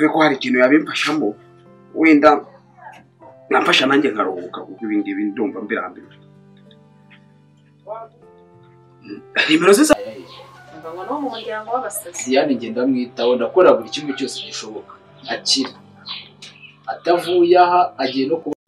ko hari ikintu yabimfashamo wenda namfasha nanjye nkaruhuka kuko ibindi ndumva mbirambiwe. Nimero zisa ngo no mu muryango w'abasazi yani ngenda mwitaho ndakora buri kimwe cyose gishoboka akira atavuye aha agiye no kuba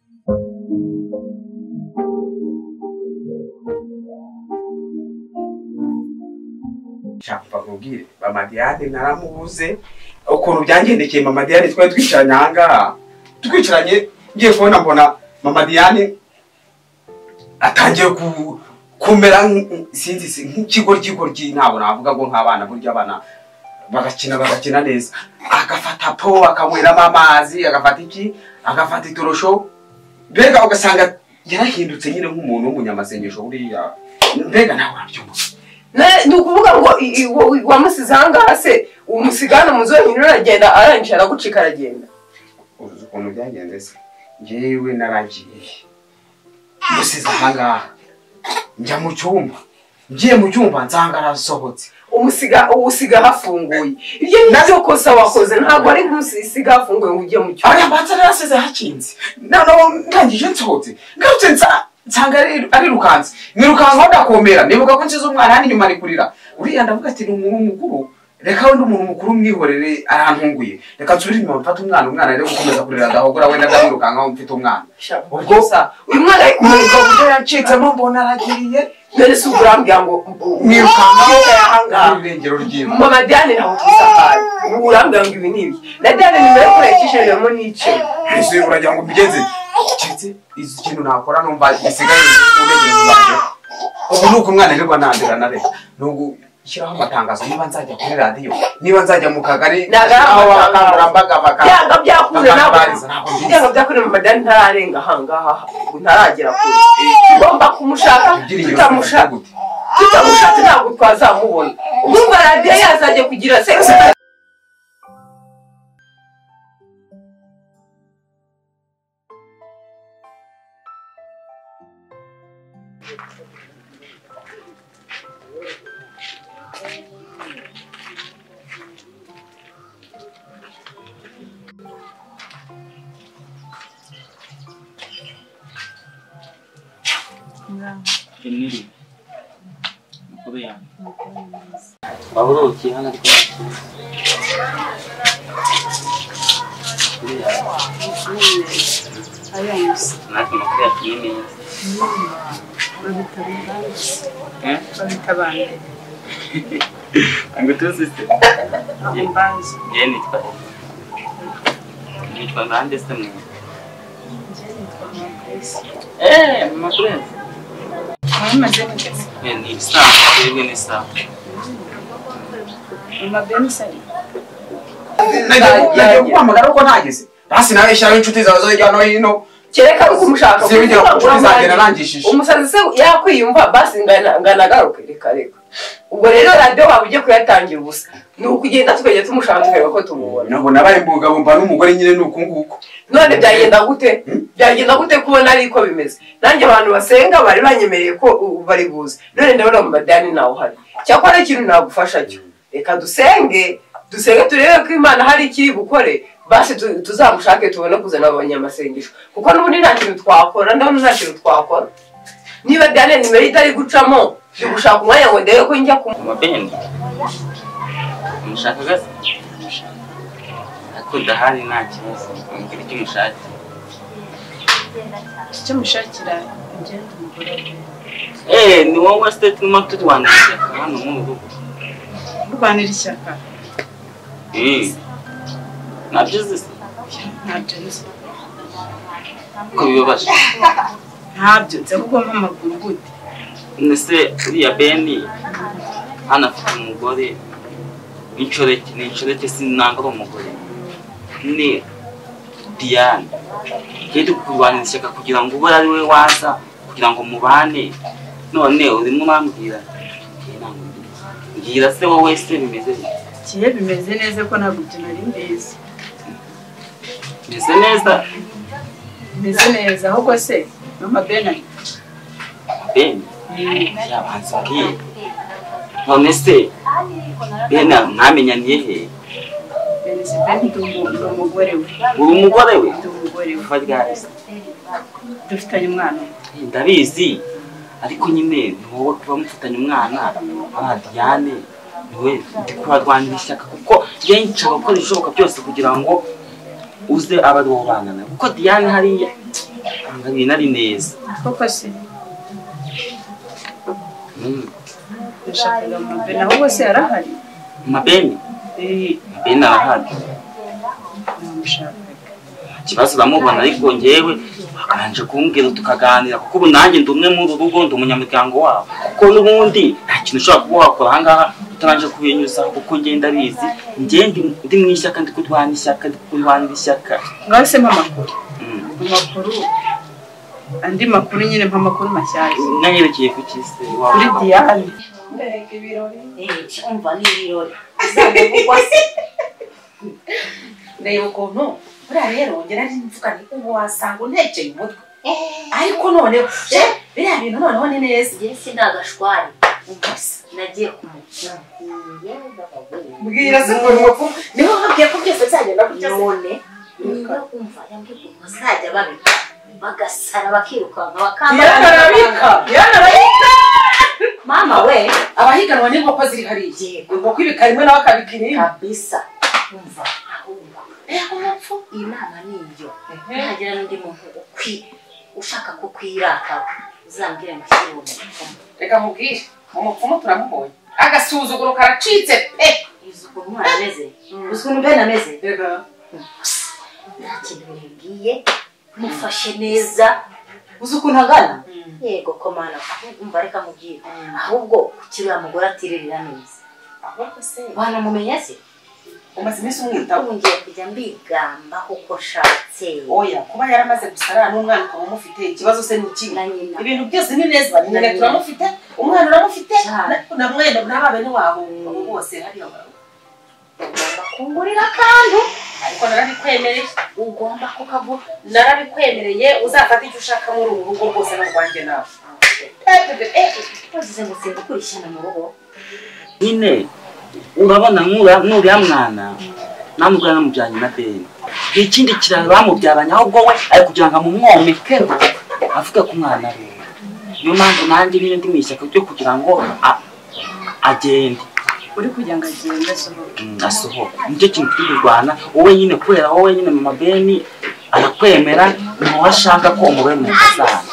shaka kubwire mama Diane naramubuze ukuntu byangendekeye mama Diane twari twicaranye ahangaha twicaranye ngiye kubona mbona mama Diane atangiye kumera sinzi nk'ikigoryi ntabwo navuga ngo nk'abana burya abana bagakina neza agafata po akamweramo amazi agafata iki agafata itorosho mbega ugasanga yarahindutse nyine nk'umuntu w'umunyamasengesho buriya mbega nawe urabyumva ni ukuvuga ngo wamusize ahangaha se umusigana muzo wenyine uragenda arangije aragucika aragenda uzi ukuntu byagenze se njyewe naragiye musize ahangaha njya mu cyumba ngiye mu cyumba nsanga arasohotse usiga hafunguye ibyo nibyo kosa wakoze ntabwo ari nk'usiga hafunguye ngo ujye mu cyumba aya batsa narasize hakinze none ndangije nsohotse ngarutse nsanga ari rukanze nirukanka ndakomera nibuka ko nsize umwana hano inyuma ari kurira uriya ndavuga ati ni umuntu mukuru reka wenda umuntu mukuru mwihorere arantunguye reka nsubire inyuma mfata umwana rero gukomeza kurira ndahogora wenda ndabirukanka mfite umwana ubwo uyu mwana ari kumurika uburyo yacitsemo mbona aragiriye none se urambwira ngo mwirukanka ahangaha irengero ry'imwe mama Diane ntabwo tuzahari urambwira ngo ibi nibi na Diane nimero kurekishejemo n'ice ese uragira ngo mbigenze cyetse izi kintu nakora numva isigaye uregereza banje ubu nuko umwana rero nandira na reka nugu shyiraho amatangazo niba nzajya kuri radio niba nzajya mu kagari aho abakangurambaga yanga byakure yanga byakure mama Diane ntararenga ahangaha ntaragera kure ngomba kumushaka tutamushaka ntabwo twazamubona ubwo radio yazajya kugira sex Ini Korea. Baru kihan aku. Ayam. Nak makan ini. Babitabande. Anggo tuh sister. Ambanzi. Jeni tuh. Ini tuh bande stem. Makurenzi. Maze nigeze. Ni sawa, ni sawa. Beni sai. najya kuhamagara uko ntageze basi nawe shyiraho inshuti zawe zo hirya no hino kereka uko umushaka kuzagenda arangishije umusazi se yakwiyumva basi nganagaruke reka ubwo rero radio waba ujye kuyatangira ubusa ni ukugenda tukajya tumushaka tukareba ko tumubona nabo nabaye mbugabo mba n'umugore nyine nuko nguko none byagenda gute kubona ari ko bimeze nanjye abantu basenga bari banyemereye ko bari buze none ndabona mu Diane nawo hari cyakora ikintu nagufasha cyo reka dusenge turebe ko Imana hari ikiri bukore basi tuzamushake tubone kuzana abanyamasengesho kuko n'ubundi nta kintu twakora ndabona nta kintu twakora niba Diane nimero itari gucamo gushaka umwanya ngo ndebe ko njya ku Beni umushaka gase akunda hari nta kibazo ngira icyo mushaka icyo mushakira ngende umugore ni wowe state n'umuntu tutwandikira hano mu rugo urwanira ishyaka nabyo zise ntabyo nzi ko bibabaje ntabyo nzi kuko mpamaguru gute nese uriya Beni hano afite umugore n'inshoreke sinanga umugore ni Diane kandi kurwanira ishyaka kugira ngo ube ari we waza kugira ngo mubane none urimo urambwira ngira se wowe se bimeze kiye bimeze neza ko ntabwo tunari mbizi bimeze neza ahubwo se mama Beni yabanzwe none se Beni mwamenyaniye he Beni ndi umugore we. uri umugore we Ndi umugore we. kuva ryari Dufitanye umwana. ndabizi ariko nyine wowe kuba mufitanye umwana aba Diane niwe ndi kubarwanira ishyaka kuko njye nshaka gukora ibishoboka byose kugira ngo uze aba ari wowe bana nawe kuko Diane hariya ibintu ari neza Koko se. Ndashakaga Mabeni aho bose yarahari. Mabeni Mabeni arahari Namushakaga. ikibazo uramubona ariko njyewe bakanje kumbwira tukaganira kuko ubu nanjye ndi umwe muri uru rugo ndi umunyamuryango wabo kuko n'ubundi nta kintu ushobora kuba wakora ahangaha utabanje kubinyuza kuko ngenda bizi ndi mu ishyaka ndi kurwana ishyaka ndi kurwanira ishyaka Ngaho se amakuru. Amakuru. Andi makuru nyine amakuru mashyashya. nanyerekeye ku kisi wawe Kuri Diane. Mbega ibirori. Umva ni ibirori. Uzamuvugwa se. Ndeba ukuntu buriya rero ngera ari mvuga ni ubu wasanga untekeye umutwe ariko noneho biriya bintu noneho ni neza Njye sinagashwari. Nagiye kumukina. Mbwira se ko nuko niho nkabwiye ko byose byagenda gutya se None niba umva yambwiye ko bazajya babika bagasara bakirukanka bakambara. yanarabika Mama we abahiganwa n'inkoko ziri hariya inkoko ibika rimwe nawe akabika irindi kabisa. Umva ahubwo iyi nama ni iyo. Ntagira n'undi muntu ushaka kukwiraka uzambwire ngo ushyire uwo mupfumu. reka mubwire umupfumu turamubonye agasuzuguro karacitse pe Uzi ukuntu umwana ameze? Uzi ukuntu Ben ameze? Nta kintu bimbwiye mufashe neza. Uzi ukuntu angana? Yego komana umva reka mubwire ahubwo kiriya mugore atiririra neza. ahubwo se Wanamumenya se? umaze iminsi umwitaho Ubu ngiye kujya mbigamba kuko nshatse. oya kuba yaramaze gusara n'umwana ukaba umufite ikibazo se ni iki Na nyina. ibintu byose ni neza nyine turamufite umwana uramufite Cyane. na mwene n'aba bene wabo abo bose hariya Ugomba kungurira kandi ariko narabikwemereye ugomba kukavuga. narabikwemereye uzafata icyo ushaka muri uru rugo rwose no rwanjye nawe Wagize ngo sindukurishana mu rugo. nyine urabona n'uriya mwana namubwira namujyanye na Beni ikindi kiraro bamubyaranye ahubwo we ari kugira ngo amumwomekeho avuga ko umwana we niyo mpamvu nanjye nyine ndi mu ishyaka ryo kugira ngo agende Uri kugira ngo agende asohoke. asohoka nicyo kintu turi kurwana wowe nyine kubera wowe nyine mama Beni arakwemera niwe ashaka ko umubere mu kasana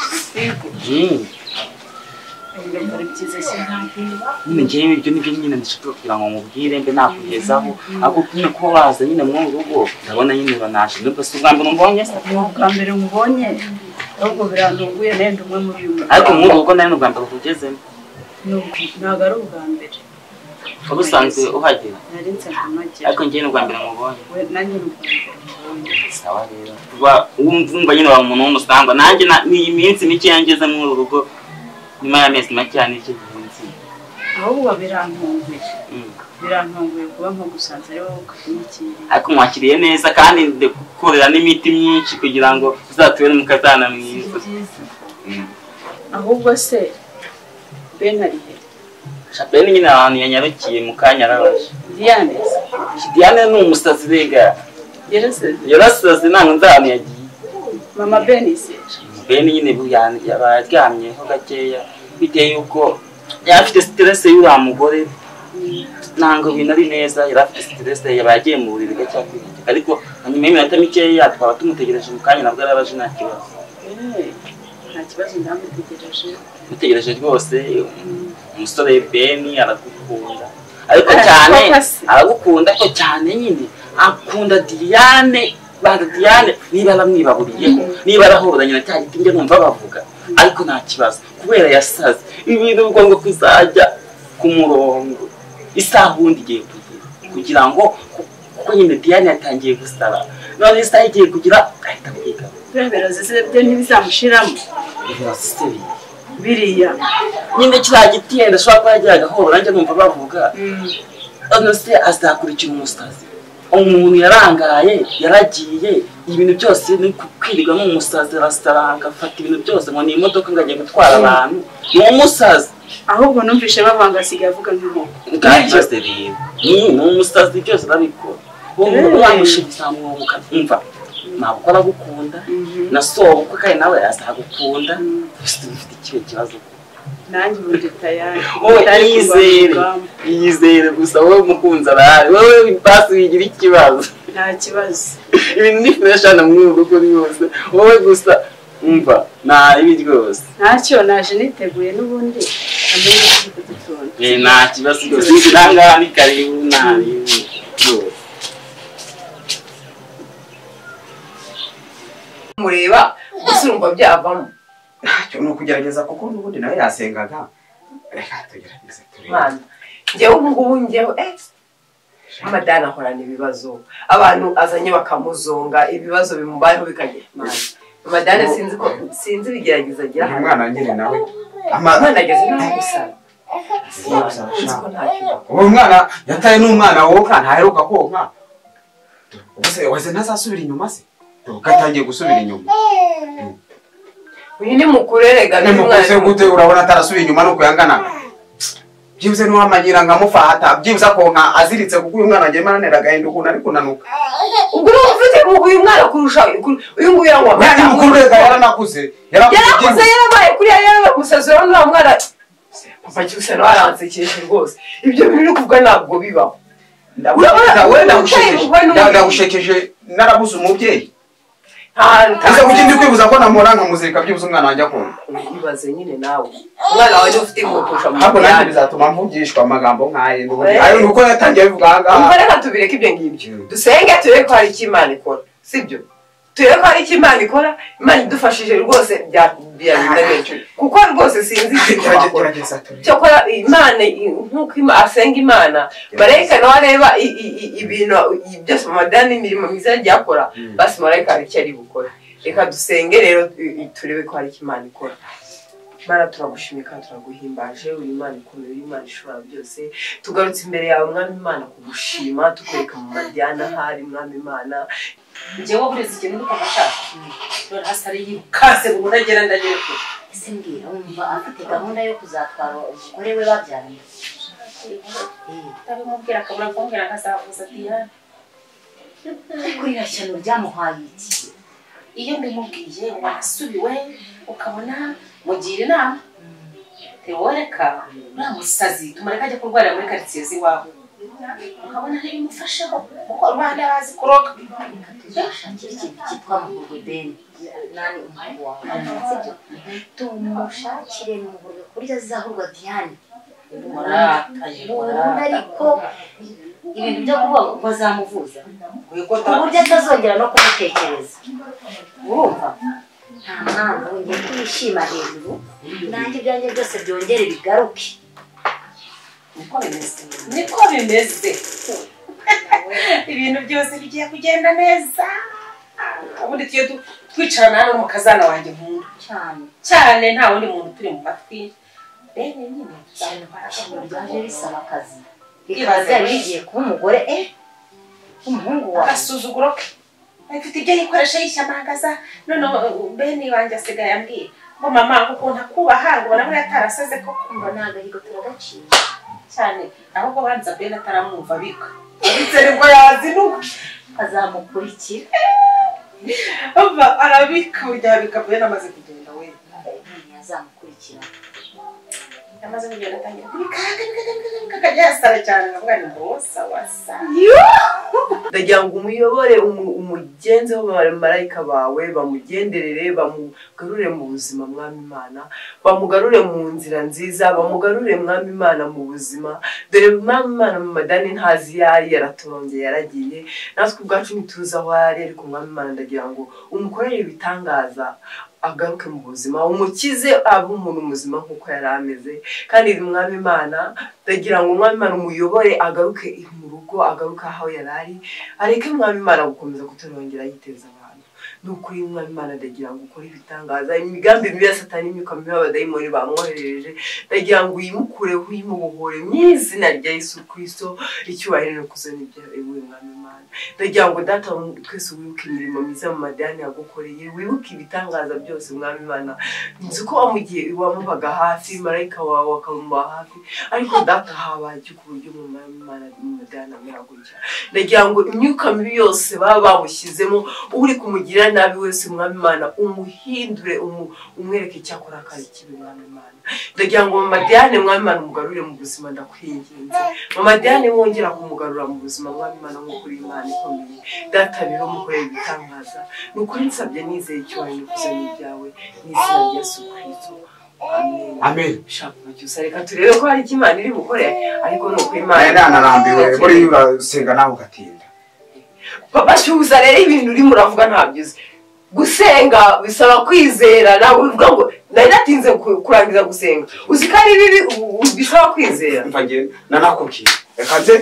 Ari byiza cyane. nyine njyewe ibyo nibyo nyine ndashaka kugira ngo mubwire mbe nakugezaho ahubwo nyine kuba waza nyine muri uru rugo ndabona nyine banashe nubwo si ubwa mbere umbonye se Ni ubwa mbere nkubonye ahubwo birantunguye nenda umwe muri uyu mwaka. ariko muri uru rugo nawe ni ubwa mbere utugezemo Ntabwo ari ubwa mbere. wari usanzwe uhagera Nari nsanzwe mpagera. ariko njyewe ni ubwa mbere mubonye Nanjye ni ubwa mbere nkubonye. sawa rero kuba wumva nyine waba umuntu w'umusangwa nanjye ni iyi minsi mike yangeze muri uru rugo nyuma y'amezi make cyane icyo gihe nzi Ahubwo birantunguye. Birantunguye kuba nkugusanze ari wowe ukanyakiriye. ariko mwakiriye neza kandi ndagukorera n'imiti myinshi kugira ngo uzatubere mu kazana mwiza Ahubwo se Ben ari he? Beni nyine ahantu yanyarukiye mu kanya arabaje Diane Diane ni umusazi rega yarasaze ntabwo nzi ahantu yagiye Mama Ben se Beni nyine yaryamyeho gakeya bitewe yuko yari afite stress y'uriya mugore ntabwo ibintu ari neza yari afite stress yabagiye mu buriri gake ariko nyuma y'iminota mikeya twaba tumutegereje mu kanya nabwo arabaje nta kibazo nta kibazo ndamutegereje mutegereje rwose umusore Beni aragukunda ariko cyane aragukunda ariko cyane nyine akunda Diane banda Diane niba aramwibaburiyeho niba arahoranye na cya giti njye numva bavuga ariko nta kibazo kubera yasaze ibintu bigomba kuzajya ku murongo isaha ubundi igiye kugira ngo kuko nyine Diane yatangiye gusara none isaha igiye kugira ahita kwiga brebera zese byo ntibizamushiramo biriya nyine kiriya giti yenda ashobora kuba yagira agahoro nanjye numva bavuga none se azakurikira umusazi umuntu yarangaye yaragiye ibintu byose ni kwirirwa n'umusazi arasara agafata ibintu byose ngo ni imodoka ngo agiye gutwara abantu ni umusazi ahubwo numvishe bavanga asigaye avuga nk'inkoko ni umusazi byose arabikora wowe wamushimisa mwuka umva ntabwo aragukunda na sobo kuko kandi nawe azagukunda ufite ikihe kibazo nanjye ubundi tayari yizere gusa wowe mukunzi arahari wowe basi wigira ikibazo nta kibazo ibintu ni fresh na mwuga uko yose wowe gusa umva nta ibi rwose ntacyo naje niteguye n'ubundi amenye ko kudutonda nta kibazo rwose nanga ni karibu nari mureba gusa urumva byavamo ntacyo ni ukugerageza kuko n'ubundi nawe yasengaga reka tugerageze turebe mwana njyewe ubu ngubu njyewe amadani ahorana ibibazo abantu azanye bakamuzonga ibibazo bimubayeho bikagera amadani sinzi ibigerageza agira uyu mwana nyine nawe umwana ageze naho gusara uwo mwana yataye n'umwana woka ntaheruka konka wese ntazasubira inyuma se ugatangiye gusubira inyuma uyu ni mukuru erega n'umwana gute urabona atarasubira inyuma nuko yanganaga byibuze n'uwamanyira nkamufata byibuze konka aziritse kuko uyu mwana agiye mananira agahinda ukuntu ari kunanuka ubwo ufite uyu mwana kurusha uyu nguyu yangwa mwana mukuru rega yaranakuze yarabaye kuri yarabaye musazira n'uwo mwana papa cyuse no aransekeshe rwose ibyo bintu kuvuga ntabwo bibaho ndagushekeje narabuze umubyeyi ese kuki ndi kwibuza ko namura nkamuzirika byibuze umwana wanjye akunda ibaze nyine nawe umwana wawe ufite inkokusha mu ntabwo nanjye bizatuma mvugishwa amagambo nk'aye ayo nuko yatangiye bivuga ahangaha reka tubireke ibyo ngibyo dusenge turebe ko hari icyo Imana ikora sibyo turebe ko hari icyo Imana ikora Imana idufashije rwose byarinda neza kuko rwose sinzi icyo wakora cyakora Imana nk'uko asenga Imana marayika nawe areba ibintu byose mu madani imirimo myiza yagiye akora basi marayika hari icyo ari bukore reka dusenge rero turebe ko hari icyo Imana ikora Mana turagushimika turaguhimbaje uri Imana ikomeye uri Imana ishobora byose tugarutse imbere yawe mwami Imana kugushima tukwereka mu madyana hari mwami Imana njyewe burezi ikintu nuko bashaka none hasari yikase ngo ndagera ndagere ko ese mbwira umva afite gahunda yo kuzatwara umugore we babyaranye tabimubwira akabura kumbwira nkazavuza Diane kuri rashyano ryamuhaye iki iyo mbimubwiye wasubiwe ukabona mugira inama teworeka uramusazi tumareka ajya kurwarira muri quartier ziwawe ukabona ntibimufasheho kuko Rwanda bazi kuroga tuzashakira ikintu cyitwa muhurwe beni nani umuhungu wawe sibyo tumushakire muhurwe kurya azahurwa Diane ariko ibintu byo kuvuga ngo bazamuvuza ku buryo atazongera no kumutekereza urumva nta mpamvu ngiye kwishima hejuru nanjye ibyanjye byose byongere bigaruke niko bimeze ibintu byose bigiye kugenda neza ubundi tuye twicarana hano n'umukazana wanjye nkunda cyane nta wundi muntu turi mu matwi bene nyine byaje bisaba akazi bikaba byari bigiye kuba umugore umuhungu wawe agasuzuguro ke afite ibyo yikoresha yishyamagaza none bene wanjye asigaye ambwira ngo mama ukuntu akubaha ngo nabwo yatarasaze ko kumva nagahigo turagaciye cyane ahubwo banza bene ataramwumva bika abitse nibwo yazinuka azamukurikira ava arabika burya bika bene amaze kugenda we azamukurikira yamaze kugenda atangira kubika yasara cyane nkavuga ni mbosa wasa ndagira ngo umuyobore umugenze w'abamarayika bawe bamugenderere bamugarure mu buzima mwami Imana bamugarure mu nzira nziza bamugarure mwami Imana mu buzima dore mwami Imana mu madani ntazi yari yaratorongeye yaragiye natwe ubwacu ntituzi aho yari ariko mwami Imana ndagira ngo umukorere ibitangaza agaruke mu buzima umukize abe umuntu muzima nkuko yari ameze kandi mwami Imana ndagira ngo mwami Imana umuyobore agaruke mu rugo agaruka aho yari ari areke mwami Imana gukomeza kuturongera yiteza abantu n'ukuri umwami Imana ndagira ngo ukore ibitangaza imigambi mibi ya satani imyuka mibi y'abadayimoni bamwohereje ndagira ngo uyimukureho uyimubohore mu izina rya Yesu Kristo icyubahiro no kuzana ibyawe mwami Imana ndagira ngo data twese wibuke imirimo myiza mu madini yagukoreye wibuke ibitangaza byose mwami Imana nzi ko wamugiye wamubaga hafi marayika wawe akamuba hafi ariko data habaye ku buryo mu mwami Imana mu madini amera gutya ndagira ngo imyuka mibi yose baba bamushyizemo uri kumugira nabi wese mwami Imana umuhindure umwereke cyakora kari kibi mwami Imana ndagira ngo mu madini mwami Imana umugarure mu buzima ndakwinginze mu madini wongera kumugarura mu buzima mwami Imana nk'ukuri Imana ikomeye data rero mukoreye ibitangaza n'ukuri nsabye nizeye icyubahiro kuzana ibyawe n'izina rya Yesu Kristo amen amen shaka cyose reka turebe ko hari Imana iri bukore ariko nuko Imana nanarambiwe muri urasenga nawe ugatinda papa shuza rero ibintu uri muravuga ntabyize gusenga bisaba kwizera nawe uvuga ngo nari natinze kurangiza gusenga uzi ko ari bibi bisaba kwizera mfage nanakubwiye reka nze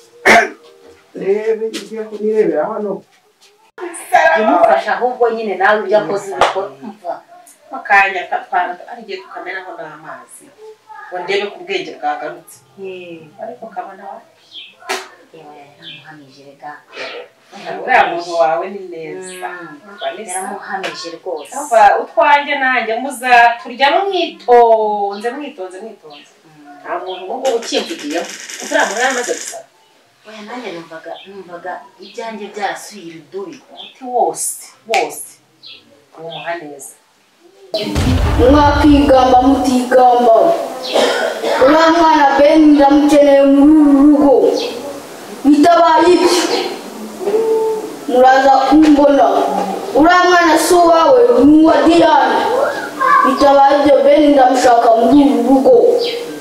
rebe igiye kunirebera hano Jumufasha ahubwo nyine nawe ibyo akoze biko makanya ari giye tukameraho n'amazi ngo ndebe ku bwenge bwagarutse ariko kabana yaramuhamije rega uriya muntu wawe ni neza yaramuhamije rwose utwanjye nanjye muzaturya mwitonze nta muntu ngo ukimvugiyeho uriya muntu yaramaze gusara oya nanjye numvaga ibyanjye byarasuye irudubi umuti wose uwo muhaneza mwakigamba mutigamba uriya mwana beni ndamukeneye muri uru rugo bitabaye ibyo muraza kumbona uriya mwana si uwawe ni uwa Diane bitabaye ibyo beni ndamushaka muri uru rugo